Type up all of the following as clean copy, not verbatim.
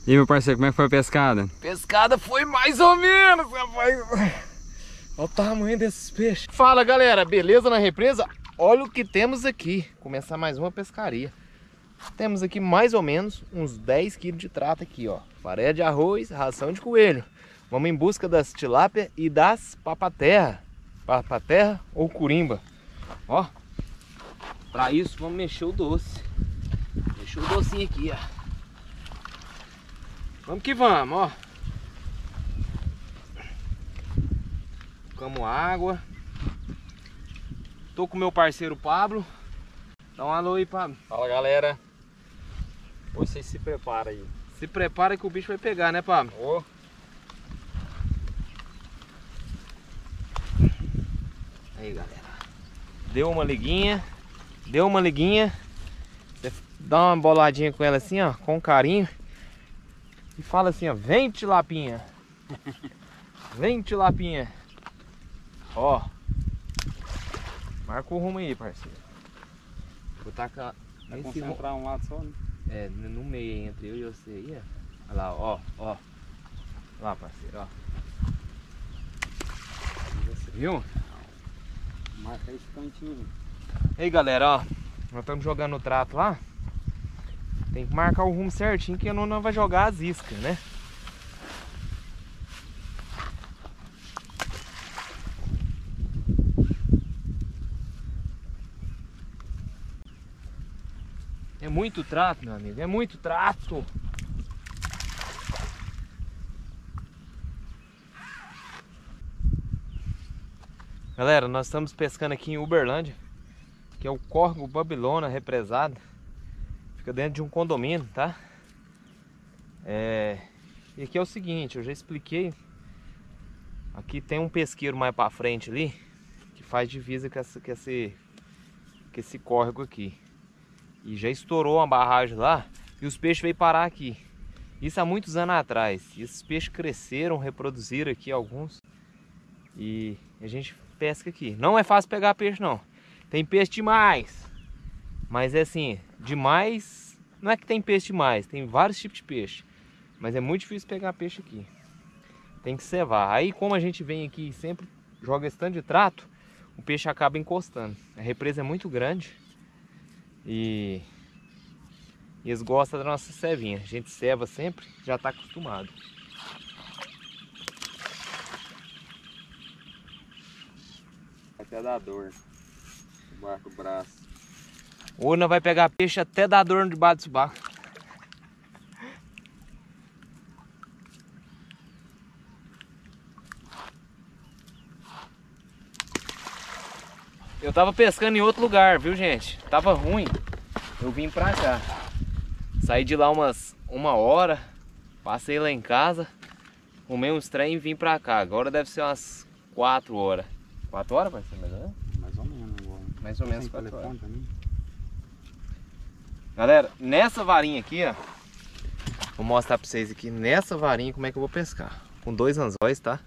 E aí, meu parceiro, como é que foi a pescada? Pescada foi mais ou menos, rapaz. Olha o tamanho desses peixes. Fala, galera, beleza na represa? Olha o que temos aqui. Começar mais uma pescaria. Temos aqui mais ou menos uns 10 kg de trata aqui, ó. Faré de arroz, ração de coelho. Vamos em busca das tilápia e das papaterra. Papaterra ou curimba. Ó. Pra isso, vamos mexer o doce. Mexer o docinho aqui, ó. Vamos que vamos, ó. Colocamos água. Tô com o meu parceiro Pablo. Dá um alô aí, Pablo. Fala, galera. Hoje vocês se preparam aí. Se prepara que o bicho vai pegar, né, Pablo? Ô. Aí, galera. Deu uma liguinha. Deu uma liguinha. Você dá uma boladinha com ela assim, ó, com carinho. E fala assim, ó, vem tilapinha. Vem tilapinha. Ó. Marca o rumo aí, parceiro. Vou tacar. Vai concentrar um lado só, né? É, no meio entre eu e você aí, ó. Olha lá, ó, ó. Olha lá, parceiro, ó. Viu? Marca esse cantinho. Aí, galera, ó. Nós estamos jogando o trato lá. Tem que marcar o rumo certinho, que não vai jogar as iscas, né? É muito trato, meu amigo, é muito trato. Galera, nós estamos pescando aqui em Uberlândia, que é o Córrego Babilônia Represado. Fica dentro de um condomínio, tá? E aqui é o seguinte, eu já expliquei. Aqui tem um pesqueiro mais pra frente ali, que faz divisa com esse córrego aqui. E já estourou uma barragem lá e os peixes veio parar aqui. Isso há muitos anos atrás. E esses peixes cresceram, reproduziram aqui alguns. E a gente pesca aqui. Não é fácil pegar peixe, não. Tem peixe demais. Mas é assim, demais... Não é que tem peixe demais, tem vários tipos de peixe. Mas é muito difícil pegar peixe aqui. Tem que cevar. Aí como a gente vem aqui e sempre joga esse tanto de trato, o peixe acaba encostando. A represa é muito grande. E eles gostam da nossa cevinha. A gente ceva sempre, já está acostumado. Até dá dor. O braço. Ou não vai pegar peixe até dar dor debaixo do subaco. Eu tava pescando em outro lugar, viu, gente? Tava ruim. Eu vim pra cá. Saí de lá uma hora. Passei lá em casa. Arrumei uns trem e vim pra cá. Agora deve ser umas 4 horas. 4 horas, parceiro? Mais ou menos? Mais ou menos agora. Mais ou menos 4 horas. Também. Galera, nessa varinha aqui, ó. Vou mostrar pra vocês aqui nessa varinha como é que eu vou pescar. Com 2 anzóis, tá?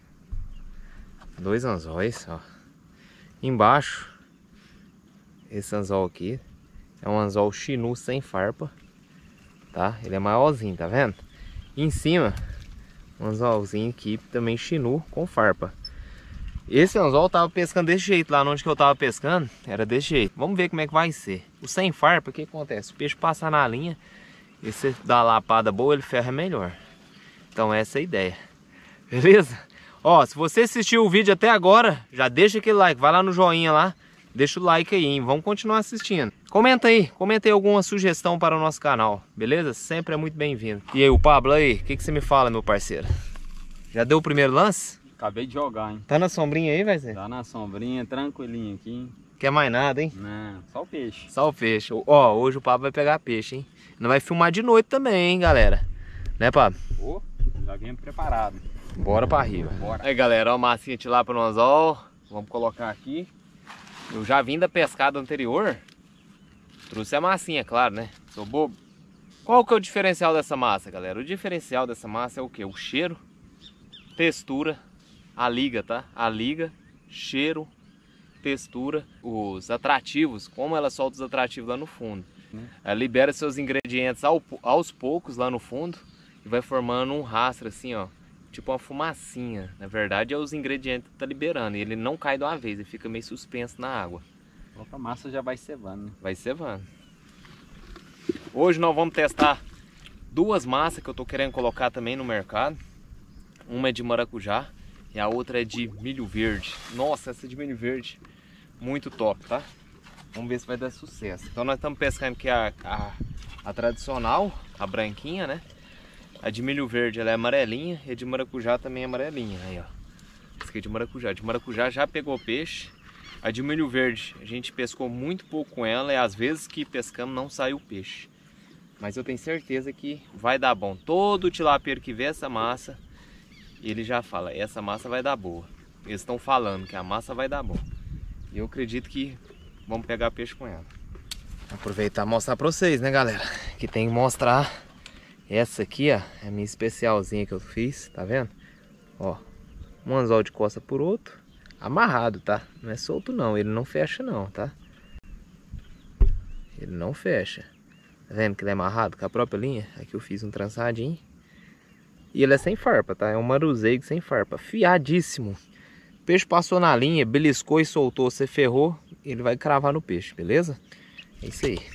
2 anzóis, ó. Embaixo, esse anzol aqui é um anzol chinu sem farpa, tá? Ele é maiorzinho, tá vendo? E em cima, um anzolzinho aqui também chinu com farpa. Esse anzol tava pescando desse jeito, lá onde que eu tava pescando, era desse jeito. Vamos ver como é que vai ser. O sem farpa, o que acontece? O peixe passa na linha e você dá a lapada boa, ele ferra melhor. Então essa é a ideia, beleza? Ó, se você assistiu o vídeo até agora, já deixa aquele like, vai lá no joinha lá, deixa o like aí, hein? Vamos continuar assistindo. Comenta aí alguma sugestão para o nosso canal, beleza? Sempre é muito bem-vindo. E aí, o Pablo aí, o que você me fala, meu parceiro? Já deu o primeiro lance? Acabei de jogar, hein? Tá na sombrinha aí, vai ser? Tá na sombrinha, tranquilinho aqui. Quer mais nada, hein? Não, só o peixe. Só o peixe. Ó, hoje o Pablo vai pegar peixe, hein? Não vai filmar de noite também, hein, galera? Né, Pablo? Ô, já vim preparado. Bora pra riba. Bora. Aí, galera, ó, a massinha de lá pro anzol. Vamos colocar aqui. Eu já vim da pescada anterior. Trouxe a massinha, claro, né? Sou bobo. Qual que é o diferencial dessa massa, galera? O diferencial dessa massa é o quê? O cheiro, textura, a liga, tá? A liga, cheiro, textura, os atrativos, como ela solta os atrativos lá no fundo. Ela libera seus ingredientes aos poucos lá no fundo e vai formando um rastro assim, ó. Tipo uma fumacinha. Na verdade é os ingredientes que tá liberando. E ele não cai de uma vez, ele fica meio suspenso na água. A massa já vai cevando, né? Vai cevando. Hoje nós vamos testar duas massas que eu tô querendo colocar também no mercado. Uma é de maracujá e a outra é de milho verde. Nossa, essa de milho verde, muito top, tá? Vamos ver se vai dar sucesso. Então nós estamos pescando aqui a tradicional, a branquinha, né? A de milho verde ela é amarelinha e a de maracujá também é amarelinha. Aí, ó. Essa aqui é de maracujá. A de maracujá já pegou peixe. A de milho verde a gente pescou muito pouco com ela e às vezes que pescamos não saiu peixe. Mas eu tenho certeza que vai dar bom. Todo tilapeiro que vê essa massa, ele já fala, essa massa vai dar boa. Eles estão falando que a massa vai dar bom. E eu acredito que vamos pegar peixe com ela. Aproveitar e mostrar pra vocês, né, galera? Que tem que mostrar. Essa aqui, ó, é a minha especialzinha que eu fiz, tá vendo? Ó, um anzol de costa por outro, amarrado, tá? Não é solto não, ele não fecha não, tá? Ele não fecha. Tá vendo que ele é amarrado com a própria linha? Aqui eu fiz um trançadinho. E ele é sem farpa, tá? É um maruzeigo sem farpa, fiadíssimo. O peixe passou na linha, beliscou e soltou, você ferrou, ele vai cravar no peixe, beleza? É isso aí.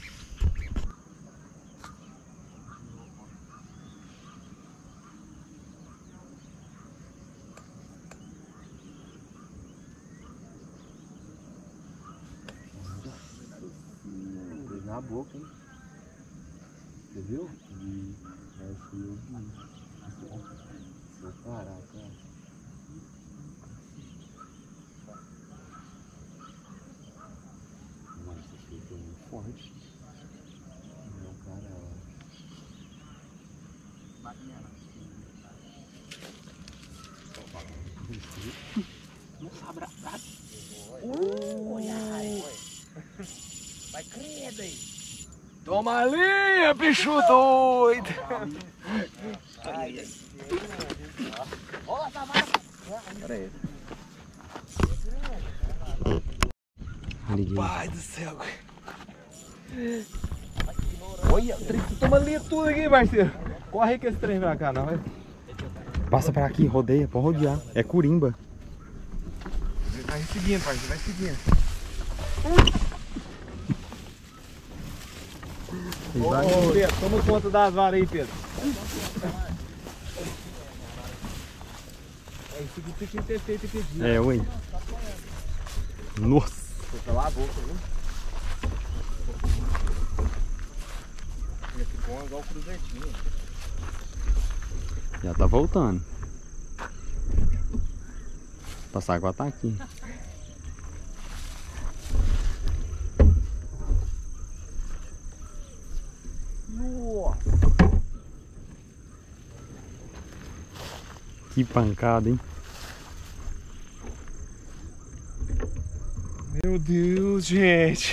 Na boca, hein? Você viu? Parece que eu vi. Vou parar, cara. Nossa, esse aqui foi muito forte. Não, cara. Não sabe abraçar. Vai credo aí. Toma a linha, bicho doido. Pera aí. Pai do céu. Olha, o trem toma linha tudo aqui, parceiro. Corre aí que esse trem pra cá, não vai. Passa pra aqui, rodeia, pode rodear. É curimba. Vai seguindo, parceiro, vai seguindo. Ô, Pedro, toma conta das varas aí, Pedro. É isso aqui que tinha que ter feito aquele dia. É, ué. Nossa. Foi pra lá a boca, viu? Ficou igual o cruzetinho. Já tá voltando. Passar água tá aqui. Nossa! Que pancada, hein? Meu Deus, gente!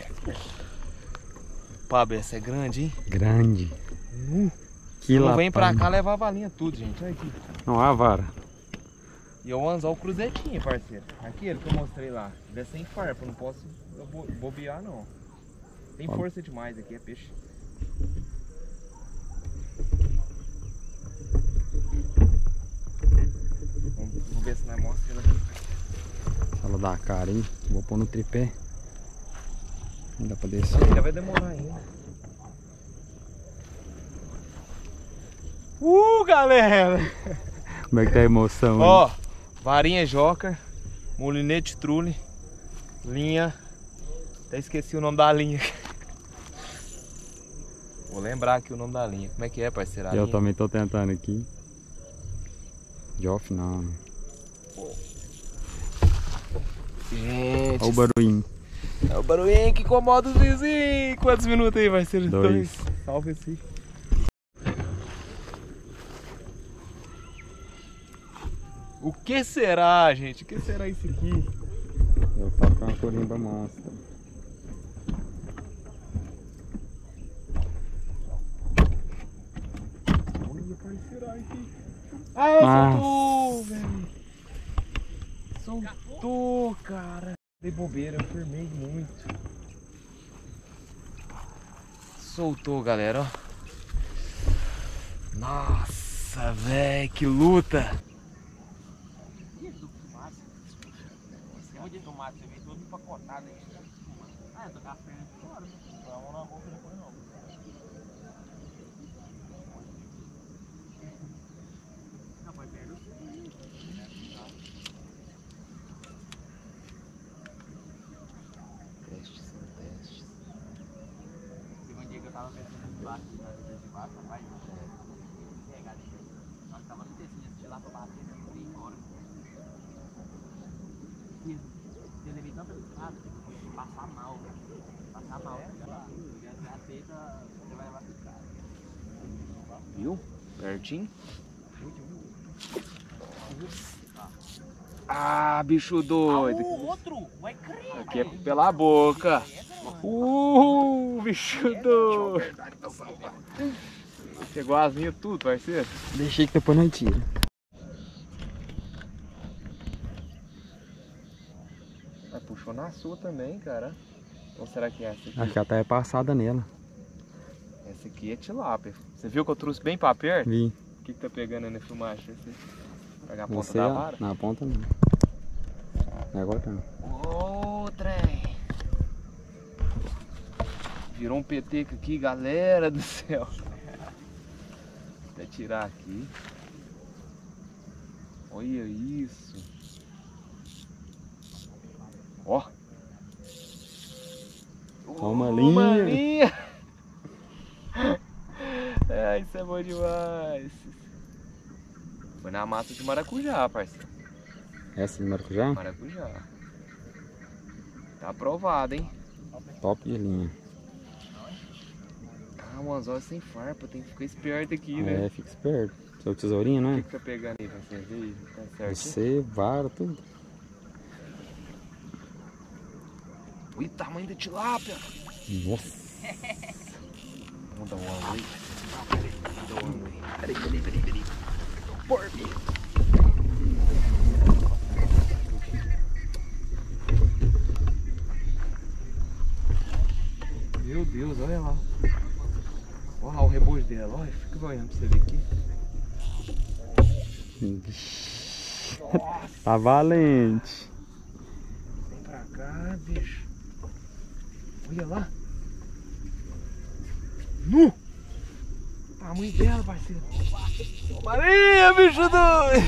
Pablo, essa é grande, hein? Grande. Que Não latão. vem pra cá levar a valinha tudo, gente. Olha aqui. Não, a vara. E eu anzol o cruzetinho, parceiro. Aquele que eu mostrei lá. Ele é sem farpa, não posso bobear, não. Tem força demais aqui, é peixe. Vamos ver se nós mostra ela aqui. Ela dá a cara, hein? Vou pôr no tripé. Não dá pra descer. Ainda vai demorar ainda. Galera! Como é que tá a emoção, hein? Ó, varinha joca, molinete trule, linha. Até esqueci o nome da linha. Vou lembrar aqui o nome da linha. Como é que é, parceiro? Eu também tô tentando aqui. Joff não. Gente, Olha o barulhinho. é o barulhinho que incomoda os vizinhos. Quantos minutos aí, parceiro? 2. Salve esse. O que será, gente? O que será isso aqui? Eu falo que é uma corimba monstra. Olha, parceiro, aqui. Ah, soltou, velho. Soltou, cara. Dei bobeira, eu firmei muito. Soltou, galera, ó. Nossa, velho, que luta! Onde tomate, você vem todo empacotado aí. Ah, eu tô com a perna de fora, né? Não, vamos na boca depois não. Não, foi perto. Testes são testes. Teve um dia que eu tava pensando de baixo, rapaz. Pegar ali. Nós tava no tecinho de lá pra bater, né? Eu fui embora. Eu levei tanta piscada que passar mal, velho. Passar mal. Já aceita, você vai levar piscada. Viu? Pertinho. Ah, bicho doido. Outro! Vai crer! Aqui é pela boca. Bicho doido. Pegou as minhas tudo, parceiro. Deixei que depois não tira. Puxou na sua também, cara. Ou será que é essa aqui? Acho que até é passada nela. Essa aqui é tilápia. Você viu que eu trouxe bem pra perto? Vi. O que tá pegando aí na filmagem? Pegar a ponta Você da vara? na ponta não. Agora tá. Ô, trem. Virou um peteco aqui, galera do céu. Até tirar aqui. Olha isso. Ó. Toma Uma linha. linha. É, isso é bom demais. Foi na mata de maracujá, parceiro. Essa de maracujá? Maracujá. Tá aprovado, hein? Top de linha. Ah, um anzol sem farpa, tem que ficar esperto aqui, né? É, fica esperto. Seu tesourinho, O né? que tá pegando aí pra você ver? Tá certo? Você, vara, tudo. Olha o tamanho da tilápia. Nossa. Vamos dar um ângulo aí. Dá um ângulo aí. Peraí. Porco. Meu Deus, olha lá. Olha lá o rebojo dela. Olha, fica olhando pra você ver aqui. Tá valente. Vem pra cá, bicho. Olha lá. Nu! Tamanho dela, parceiro. Maria, bicho doido!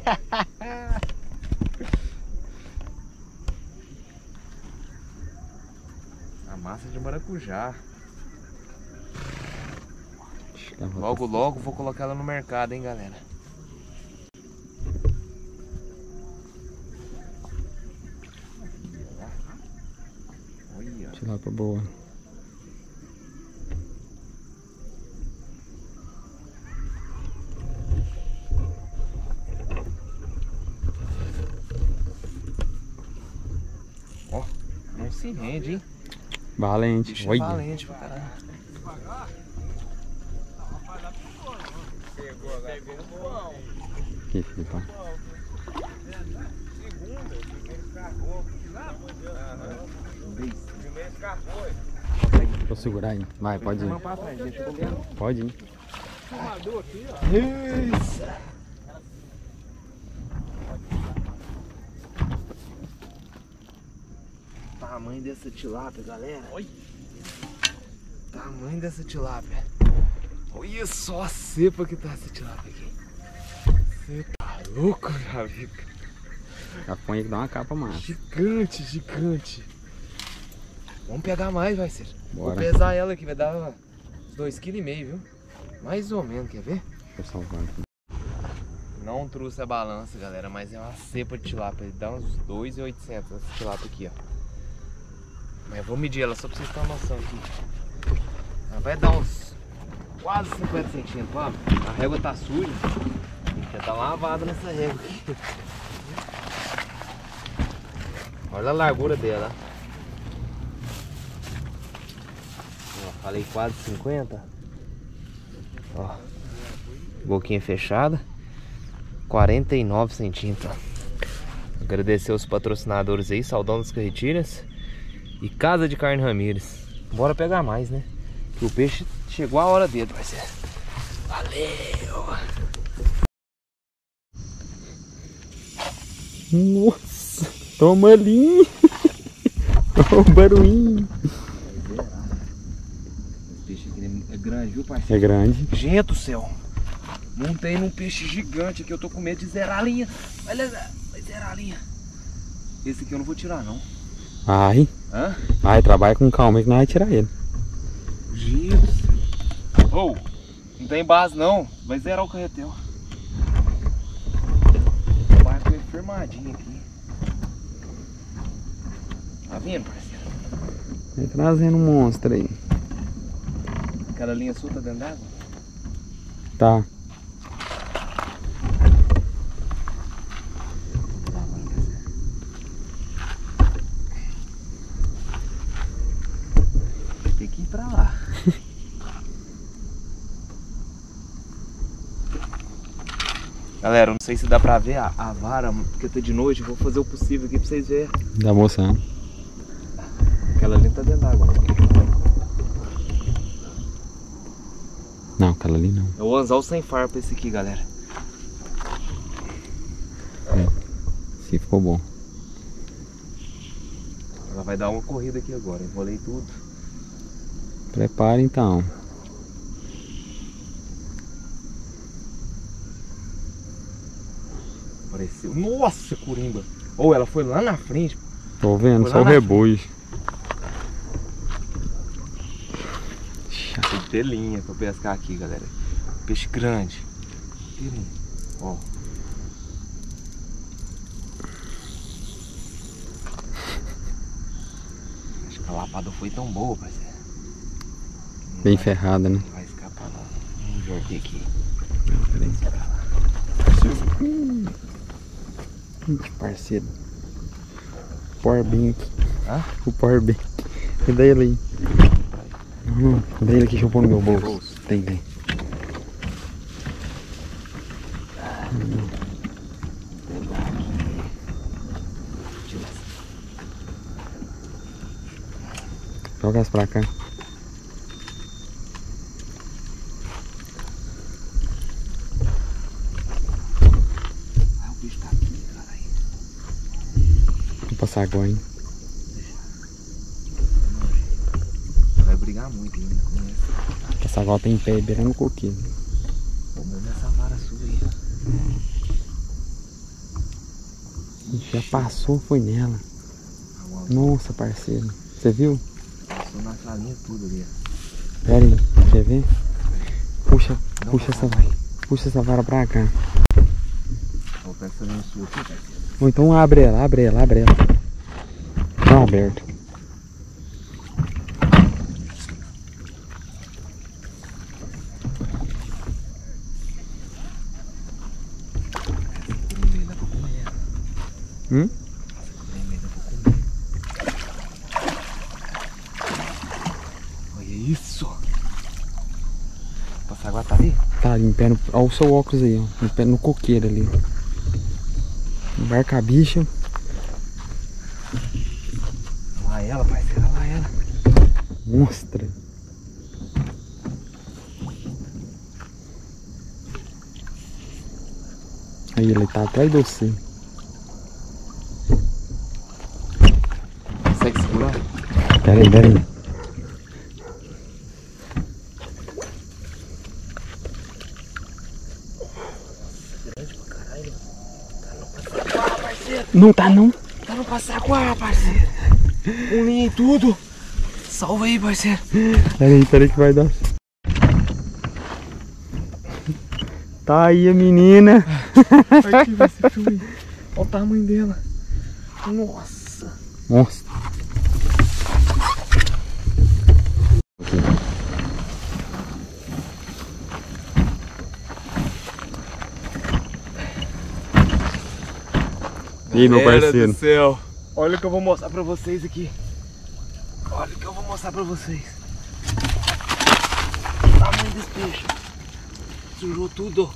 A massa de maracujá. Logo, logo vou colocar ela no mercado, hein, galera. Olha. Tilápia boa. Ó, não se rende, hein? Valente. Bicho é Olha. valente pra caralho. Que filho, tá? Vou segurar aí. Vai, pode ir. Pode ir. Isso. Tamanho dessa tilápia, galera. Oi. Tamanho dessa tilápia. Olha só a cepa que tá essa tilápia aqui. Você tá louco, Javica? Já põe que dá uma capa massa. Gigante, gigante. Vamos pegar mais, vai ser. Vou Bora. pesar ela aqui, vai dar uns 2,5 kg, viu? Mais ou menos, quer ver? Deixa eu salvar aqui. Não trouxe a balança, galera, mas é uma cepa de tilápia. Dá uns 2.800 essa tilápia aqui, ó. Mas eu vou medir ela só pra vocês terem uma noção aqui. Ela vai dar uns quase 50 centímetros, ó. A régua tá suja. Já tá lavada nessa régua aqui. Olha a largura dela. Ó, falei quase 50. Ó, boquinha fechada. 49 centímetros. Agradecer os patrocinadores aí, Saldão das Carretilhas e Casa de Carne Ramírez. Bora pegar mais, né? Que o peixe chegou a hora dele, parceiro. Valeu! Nossa, toma ali. Olha o barulhinho. Esse peixe aqui é grande, viu, parceiro? É grande. Gente do céu. Montei num peixe gigante aqui. Eu tô com medo de zerar a linha. Vai zerar a linha. Esse aqui eu não vou tirar, não. Ai. Hã? Ai, trabalha com calma que não vai tirar ele. Jesus. Oh, não tem base não. Vai zerar o carretel. O barco é firmadinho aqui. Tá vendo, parceiro? Vai trazendo um monstro aí. Aquela linha sua tá dentro d'água? Tá. Tem que ir pra lá. Galera, eu não sei se dá pra ver a vara, porque tá de noite. Eu vou fazer o possível aqui pra vocês verem. Dá moção. Aquela ali tá dentro d'água. Não, aquela ali não. É o anzol sem faro pra esse aqui, galera. Sim, ficou bom. Ela vai dar uma corrida aqui agora. Enrolei tudo. Prepara então. Apareceu. Nossa, curimba. Ou ela foi lá na frente. Tô vendo, Foi só lá o na rebujo. Tem que ter linha pra pescar aqui, galera. Peixe grande. Tem linha. Ó. Acho que a lapada foi tão boa, parceiro. Bem ferrada, né? Não vai escapar não. Vamos ver aqui. Parceiro. Power Bank. Hã? O Power Bank. E daí ele aí? Daí ele aqui que eu pôr no meu bolso. Tem. Joga essa pra cá. Ah, o bicho tá aqui, caralho. Vou passar agora, hein? Vai brigar muito ainda com essa. Essa agora tem em pé, beirando o coqueiro. Vou ver essa vara sua aí. Já passou, foi nela. Nossa, parceiro. Você viu? Passou na salinha tudo ali. Pera aí, quer ver? Puxa essa vai. Puxa essa vara pra cá. Vou pegar essa linha sua aqui, parceiro. Ou então abre ela. Não, aberto. Olha isso! Essa água tá ali? Tá ali em pé no. Olha o seu óculos aí, ó. Em pé no coqueiro ali. Embarca a bicha. Olha lá ela, parceiro, olha lá ela. Monstra. Aí ele tá atrás de você. Consegue segurar? Pera aí. Não tá não. Tá no passaguá, parceiro. Um linha e tudo. Salva aí, parceiro. Pera aí que vai dar. Tá aí a menina. Aqui, vai ser filme. Olha o tamanho dela. Nossa. Monstro. E aí, meu parceiro? Do céu. Olha o que eu vou mostrar pra vocês aqui. Olha o que eu vou mostrar pra vocês. O tamanho desse peixe. Sujou tudo.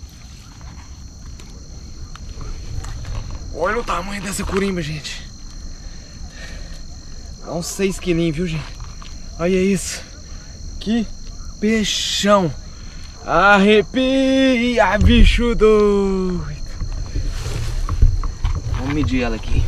Olha o tamanho dessa curimba, gente. Dá uns 6 quilinhos, viu, gente? Olha isso. Que peixão. Arrepia, bicho doido. Vamos medir ela aqui.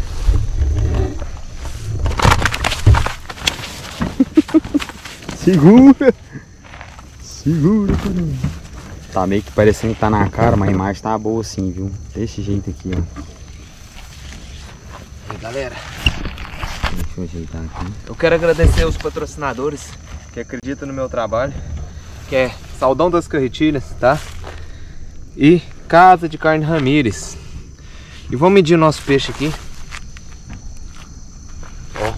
Segura! Segura, caramba. Tá meio que parecendo que tá na cara, mas a imagem tá boa assim, viu? Desse jeito aqui, ó. E aí, galera, Deixa eu ajeitar aqui. eu quero agradecer os patrocinadores que acreditam no meu trabalho, que é Saldão das Carretilhas, tá? E Casa de Carne Ramírez. E vamos medir nosso peixe aqui. Ó.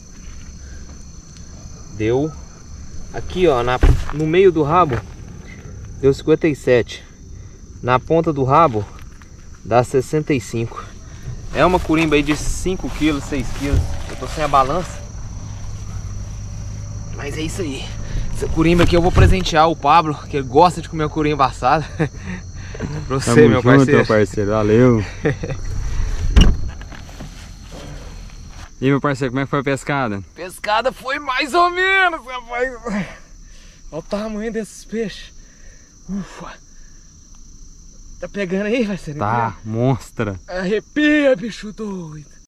Deu aqui, ó, no meio do rabo deu 57. Na ponta do rabo dá 65. É uma curimba aí de 5 kg, 6 kg. Eu tô sem a balança. Mas é isso aí. Essa curimba aqui eu vou presentear o Pablo, que ele gosta de comer curimba assada. Pra você, Tamo meu junto, parceiro. meu parceiro. Valeu. E aí, meu parceiro, como é que foi a pescada? Pescada foi mais ou menos, rapaz. Olha o tamanho desses peixes. Ufa. Tá pegando aí, parceiro? Tá, monstra. Arrepia, bicho doido.